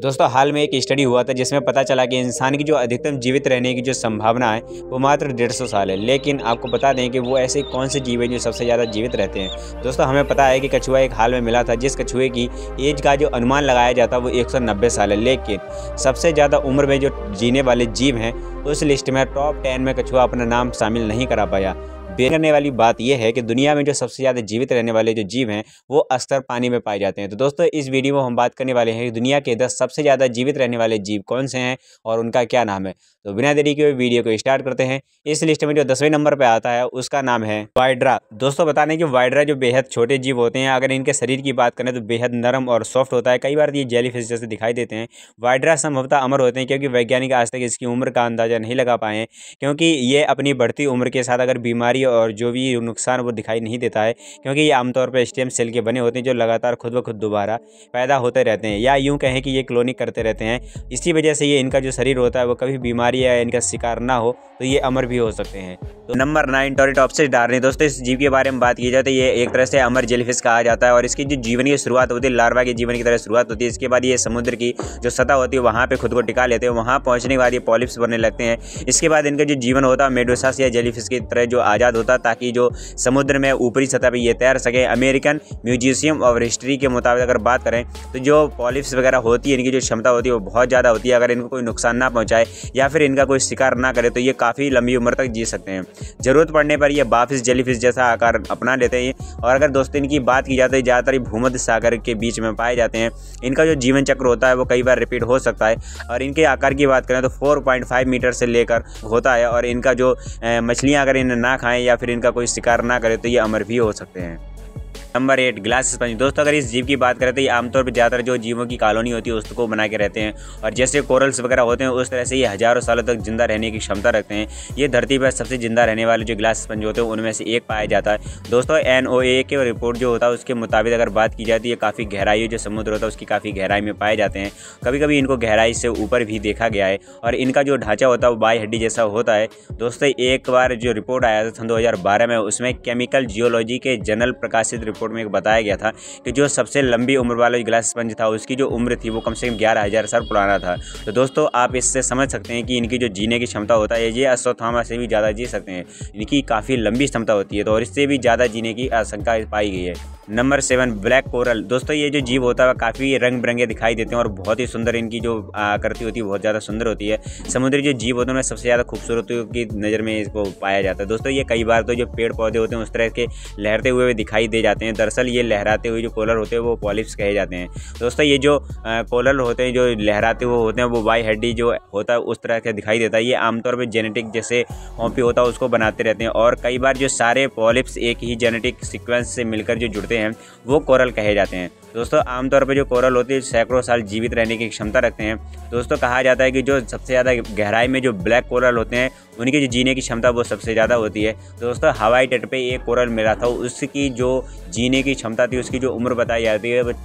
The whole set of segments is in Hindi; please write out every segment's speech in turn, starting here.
दोस्तों हाल में एक स्टडी हुआ था जिसमें पता चला कि इंसान की जो अधिकतम जीवित रहने की जो संभावना है वो मात्र 150 साल है। लेकिन आपको बता दें कि वो ऐसे कौन से जीव हैं जो सबसे ज़्यादा जीवित रहते हैं। दोस्तों हमें पता है कि कछुआ एक हाल में मिला था जिस कछुए की एज का जो अनुमान लगाया जाता है वो 190 साल है। लेकिन सबसे ज़्यादा उम्र में जो जीने वाले जीव हैं उस लिस्ट में टॉप 10 में कछुआ अपना नाम शामिल नहीं करा पाया। देखने वाली बात यह है कि दुनिया में जो सबसे ज़्यादा जीवित रहने वाले जो जीव हैं वो अक्सर पानी में पाए जाते हैं। तो दोस्तों इस वीडियो में हम बात करने वाले हैं कि दुनिया के 10 सबसे ज़्यादा जीवित रहने वाले जीव कौन से हैं और उनका क्या नाम है। तो बिना देरी के वीडियो को स्टार्ट करते हैं। इस लिस्ट में जो 10वें नंबर पर आता है उसका नाम है वाइड्रा। दोस्तों बता दें कि वाइड्रा जो बेहद छोटे जीव होते हैं, अगर इनके शरीर की बात करें तो बेहद नरम और सॉफ्ट होता है। कई बार ये जेलीफिश जैसे दिखाई देते हैं। वाइड्रा संभवतः अमर होते हैं क्योंकि वैज्ञानिक आज तक इसकी उम्र का अंदाजा नहीं लगा पाए हैं, क्योंकि ये अपनी बढ़ती उम्र के साथ अगर बीमारी और जो भी नुकसान वो दिखाई नहीं देता है, क्योंकि ये आमतौर पर स्टेम सेल के बने होते हैं जो लगातार खुद ब खुद दोबारा पैदा होते रहते हैं, या यूं कहें कि ये क्लोनिंग करते रहते हैं। इसी वजह से ये इनका जो शरीर होता है वो कभी बीमारी या इनका शिकार ना हो तो ये अमर भी हो सकते हैं। तो नंबर 9 टोरिटोप्सिस डार्नी। दोस्तों इस जीव के बारे में बात की जाए तो ये एक तरह से अमर जेलीफिश कहा जाता है और इसकी जो जीवन की शुरुआत होती है लार्वा के जीवन की तरह शुरुआत होती है। इसके बाद ये समुद्र की जो सतह होती है वहाँ पे खुद को टिका लेते हैं। वहाँ पहुँचने के बाद ये पॉलिप्स बनने लगते हैं। इसके बाद इनका जो जीवन होता है मेडुसास या जेलीफिश की तरह जो आज़ाद होता है, ताकि जो समुद्र में ऊपरी सतह पर ये तैर सके। अमेरिकन म्यूजियम ऑफ हिस्ट्री के मुताबिक अगर बात करें तो जो पॉलिप्स वगैरह होती है इनकी जो क्षमता होती है वो बहुत ज़्यादा होती है। अगर इनको कोई नुकसान ना पहुँचाए या फिर इनका कोई शिकार ना करे तो ये काफ़ी लंबी उम्र तक जी सकते हैं। ज़रूरत पड़ने पर ये बाफिश जेलीफिश जैसा आकार अपना लेते हैं। और अगर दोस्तों इनकी बात की जाए तो ज़्यादातर भूमध्य सागर के बीच में पाए जाते हैं। इनका जो जीवन चक्र होता है वो कई बार रिपीट हो सकता है। और इनके आकार की बात करें तो 4.5 मीटर से लेकर होता है। और इनका जो मछलियाँ अगर इन्हें ना खाएं या फिर इनका कोई शिकार ना करे तो ये अमर भी हो सकते हैं। Number 8 glass sponge. दोस्तों अगर इस जीव की बात करें तो ये आमतौर पर ज़्यादातर जो जीवों की कॉलोनी होती है उसको बना के रहते हैं। और जैसे कोरल्स वगैरह होते हैं उस तरह से ये हज़ारों सालों तक जिंदा रहने की क्षमता रखते हैं। ये धरती पर सबसे जिंदा रहने वाले जो ग्लास स्पंज होते हैं उनमें से एक पाया जाता है। दोस्तों NOAA के रिपोर्ट जो होता है उसके मुताबिक अगर बात की जाती है काफ़ी गहराई जो समुद्र होता है उसकी काफ़ी गहराई में पाए जाते हैं। कभी कभी इनको गहराई से ऊपर भी देखा गया है। और इनका जो ढांचा होता है वो बाई हड्डी जैसा होता है। दोस्तों एक बार जो रिपोर्ट आया था सन 2012 में, उसमें केमिकल जियोलॉजी के जर्नल प्रकाशित रिपोर्ट में बताया गया था कि जो सबसे लंबी उम्र वाला ग्लास स्पंज था उसकी जो उम्र थी वो कम से कम 11,000 साल पुराना था। तो दोस्तों आप इससे समझ सकते हैं कि इनकी जो जीने की क्षमता होता है ये अश्वत्थामा से भी ज़्यादा जी सकते हैं। इनकी काफ़ी लंबी क्षमता होती है तो और इससे भी ज़्यादा जीने की आशंका पाई गई है। Number 7 black coral. दोस्तों ये जो जीव होता है काफ़ी रंग बिरंगे दिखाई देते हैं और बहुत ही सुंदर इनकी जो आकृति होती है बहुत ज़्यादा सुंदर होती है। समुद्री जो जीव होते हैं उनमें सबसे ज़्यादा खूबसूरती की नज़र में इसको पाया जाता है। दोस्तों ये कई बार तो जो पेड़ पौधे होते हैं उस तरह के लहरते हुए दिखाई दे जाते हैं। दरअसल ये लहराते हुए जो कोरल होते हैं वो पॉलिप्स कहे जाते हैं। दोस्तों ये जो कोरल होते हैं जो लहराते हुए होते हैं वो बाई हड्डी जो होता है उस तरह का दिखाई देता है। ये आमतौर पर जेनेटिक जैसे कॉपी होता है उसको बनाते रहते हैं। और कई बार जो सारे पॉलिप्स एक ही जेनेटिक सीक्वेंस से मिलकर जो जुड़ते हैं वो कोरल कहे जाते हैं। दोस्तों आमतौर पर जो कोरल होती है सैकड़ों साल जीवित रहने की क्षमता रखते हैं। दोस्तों कहा जाता है कि जो सबसे ज़्यादा गहराई में जो ब्लैक कोरल होते हैं उनकी जो जीने की क्षमता वो सबसे ज़्यादा होती है। दोस्तों हवाई तट पे एक कोरल मिला था, उसकी जो जीने की क्षमता थी उसकी जो उम्र बताई जाती है वो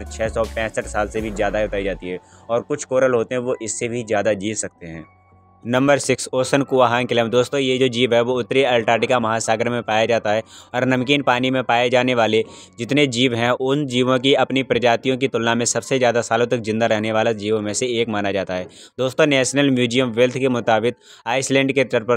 4,665 साल से भी ज़्यादा बताई जाती है। और कुछ कोरल होते हैं वो इससे भी ज़्यादा जी सकते हैं। Number 6 ocean quahog clam. दोस्तों ये जो जीव है वो उत्तरी अंटार्कटिका महासागर में पाया जाता है। और नमकीन पानी में पाए जाने वाले जितने जीव हैं उन जीवों की अपनी प्रजातियों की तुलना में सबसे ज़्यादा सालों तक जिंदा रहने वाला जीवों में से एक माना जाता है। दोस्तों नेशनल म्यूजियम वेल्थ के मुताबिक आइसलैंड के तट पर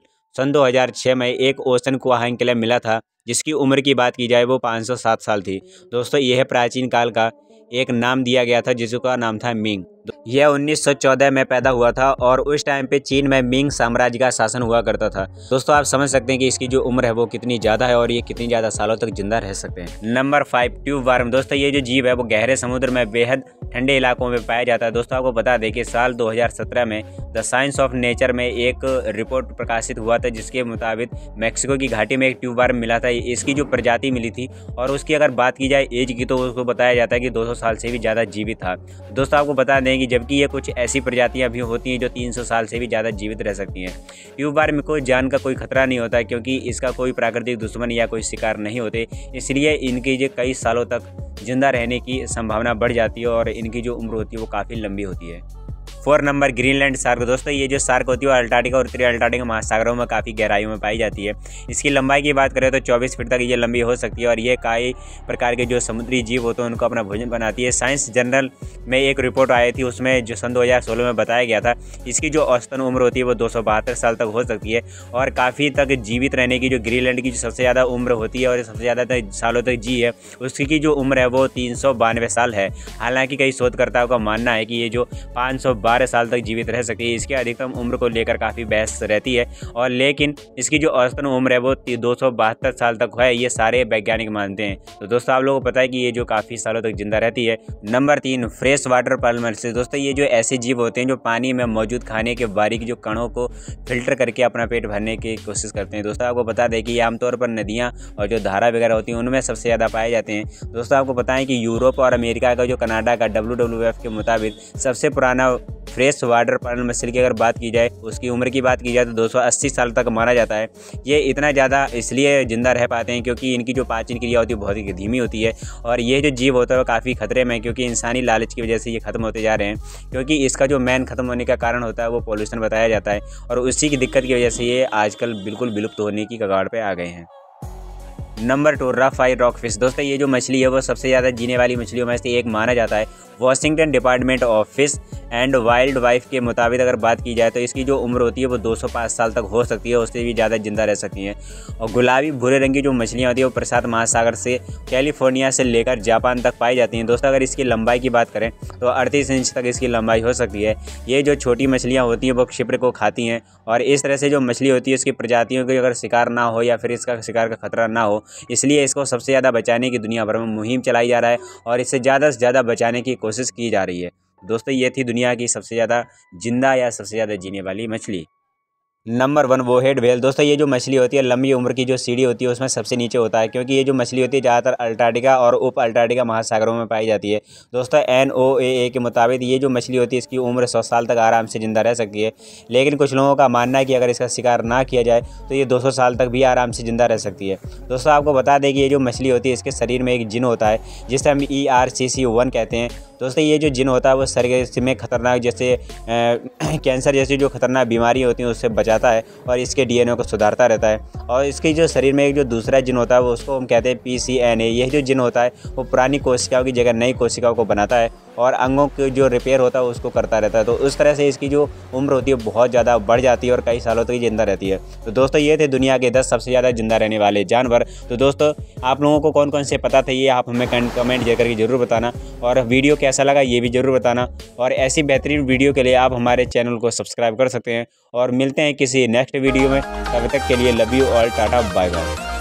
सन 2006 में एक ओशन कुआहान क्लैम मिला था जिसकी उम्र की बात की जाए वो 507 साल थी। दोस्तों यह प्राचीन काल का एक नाम दिया गया था जिसका नाम था मिंग। यह 1914 में पैदा हुआ था और उस टाइम पे चीन में मिंग साम्राज्य का शासन हुआ करता था। दोस्तों आप समझ सकते हैं कि इसकी जो उम्र है वो कितनी ज़्यादा है और ये कितनी ज़्यादा सालों तक जिंदा रह सकते हैं। Number 5 tube worm. दोस्तों ये जो जीव है वो गहरे समुद्र में बेहद ठंडे इलाकों में पाया जाता है। दोस्तों आपको बता दें कि साल 2017 में द साइंस ऑफ नेचर में एक रिपोर्ट प्रकाशित हुआ था जिसके मुताबिक मैक्सिको की घाटी में एक ट्यूब वर्म मिला था। इसकी जो प्रजाति मिली थी और उसकी अगर बात की जाए एज की तो उसको बताया जाता है कि 200 साल से भी ज़्यादा जीवित था। दोस्तों आपको बता दें कि जबकि ये कुछ ऐसी प्रजातियां भी होती हैं जो 300 साल से भी ज़्यादा जीवित रह सकती हैं। ट्यूब वर्म को जान का कोई खतरा नहीं होता क्योंकि इसका कोई प्राकृतिक दुश्मन या कोई शिकार नहीं होते, इसलिए इनकी जो कई सालों तक जिंदा रहने की संभावना बढ़ जाती है और इनकी जो उम्र होती है वो काफ़ी लंबी होती है। 4 नंबर ग्रीनलैंड शार्क। दोस्तों ये जो शार्क होती है वो अंटार्कटिका और उत्तरी अंटार्कटिका महासागरों में काफ़ी गहराइयों में पाई जाती है। इसकी लंबाई की बात करें तो 24 फीट तक ये लंबी हो सकती है और ये कई प्रकार के जो समुद्री जीव होते हैं उनको अपना भोजन बनाती है। साइंस जर्नल में एक रिपोर्ट आई थी, उसमें जो सन 2016 में बताया गया था इसकी जो औसतन उम्र होती है वो 272 साल तक हो सकती है और काफ़ी तक जीवित रहने की जो ग्रीनलैंड की जो सबसे ज़्यादा उम्र होती है और सबसे ज़्यादा सालों तक जी है उसकी जो उम्र है वो 392 साल है। हालांकि कई शोधकर्ताओं का मानना है कि ये जो 512 साल तक जीवित रह सकती है। इसकी अधिकतम उम्र को लेकर काफ़ी बहस रहती है और लेकिन इसकी जो औसतन उम्र है वो 272 साल तक है, ये सारे वैज्ञानिक मानते हैं। तो दोस्तों आप लोगों को पता है कि ये जो काफ़ी सालों तक जिंदा रहती है। Number 3 fresh water pearl mussels. दोस्तों ये जो ऐसे जीव होते हैं जो पानी में मौजूद खाने के बारीक जो कणों को फिल्टर करके अपना पेट भरने की कोशिश करते हैं। दोस्तों आपको बता दें कि ये आमतौर पर नदियाँ और जो धारा वगैरह होती हैं उनमें सबसे ज़्यादा पाए जाते हैं। दोस्तों आपको बताएं कि यूरोप और अमेरिका का जो कनाडा का WWF के मुताबिक सबसे पुराना फ्रेश वाटर पर्ल मछली की अगर बात की जाए उसकी उम्र की बात की जाए तो 280 साल तक माना जाता है। ये इतना ज़्यादा इसलिए ज़िंदा रह पाते हैं क्योंकि इनकी जो पाचन क्रिया होती है बहुत ही धीमी होती है और ये जो जीव होता है वो काफ़ी खतरे में है क्योंकि इंसानी लालच की वजह से ये खत्म होते जा रहे हैं। क्योंकि इसका जो मेन खत्म होने का कारण होता है वो पॉल्यूशन बताया जाता है और उसी की दिक्कत की वजह से ये आजकल बिल्कुल विलुप्त होने की कगार पर आ गए हैं। Number 2 rough eye rock fish. दोस्तों ये जो मछली है वो सबसे ज़्यादा जीने वाली मछलियों में से एक माना जाता है। Washington department of fish and wildlife के मुताबिक अगर बात की जाए तो इसकी जो उम्र होती है वो 205 साल तक हो सकती है, उससे भी ज़्यादा जिंदा रह सकती हैं। और गुलाबी भूरे रंग की जो मछलियाँ होती है वो प्रशांत महासागर से कैलिफोर्निया से लेकर जापान तक पाई जाती हैं। दोस्तों अगर इसकी लंबाई की बात करें तो 38 इंच तक इसकी लंबाई हो सकती है। ये जो छोटी मछलियाँ होती हैं वो शिप्र को खाती हैं और इस तरह से जो मछली होती है इसकी प्रजातियों की अगर शिकार ना हो या फिर इसका शिकार का खतरा ना हो, इसलिए इसको सबसे ज़्यादा बचाने की दुनिया भर में मुहिम चलाई जा रहा है और इसे ज़्यादा से ज़्यादा बचाने की कोशिश की जा रही है। दोस्तों ये थी दुनिया की सबसे ज़्यादा जिंदा या सबसे ज़्यादा जीने वाली मछली। Number 1 bowhead whale. दोस्तों ये जो मछली होती है लंबी उम्र की जो सीढ़ी होती है उसमें सबसे नीचे होता है क्योंकि ये जो मछली होती है ज़्यादातर अंटार्कटिका और उप अंटार्कटिका महासागरों में पाई जाती है। दोस्तों NOAA के मुताबिक ये जो मछली होती है इसकी उम्र 100 साल तक आराम से ज़िंदा रह सकती है। लेकिन कुछ लोगों का मानना है कि अगर इसका शिकार ना किया जाए तो ये 200 साल तक भी आराम से ज़िंदा रह सकती है। दोस्तों आपको बता दें कि ये जो मछली होती है इसके शरीर में एक जिन होता है जिसे हम ERCC1 कहते हैं। दोस्तों ये जो जिन होता है वो शरीर में खतरनाक जैसे कैंसर जैसी जो खतरनाक बीमारी होती है उससे बचाता है और इसके DNA को सुधारता रहता है। और इसके जो शरीर में एक जो दूसरा जिन होता है वो उसको हम कहते हैं PCNA। यह जो जिन होता है वो पुरानी कोशिकाओं की जगह नई कोशिकाओं को बनाता है और अंगों के जो रिपेयर होता है उसको करता रहता है। तो उस तरह से इसकी जो उम्र होती है बहुत ज़्यादा बढ़ जाती है और कई सालों तक जिंदा रहती है। तो दोस्तों ये थे दुनिया के 10 सबसे ज़्यादा जिंदा रहने वाले जानवर। तो दोस्तों आप लोगों को कौन कौन से पता थे ये आप हमें कमेंट करके जरूर बताना और वीडियो कैसा लगा ये भी ज़रूर बताना। और ऐसी बेहतरीन वीडियो के लिए आप हमारे चैनल को सब्सक्राइब कर सकते हैं और मिलते हैं किसी नेक्स्ट वीडियो में। तब तक के लिए love you all, tata bye bye.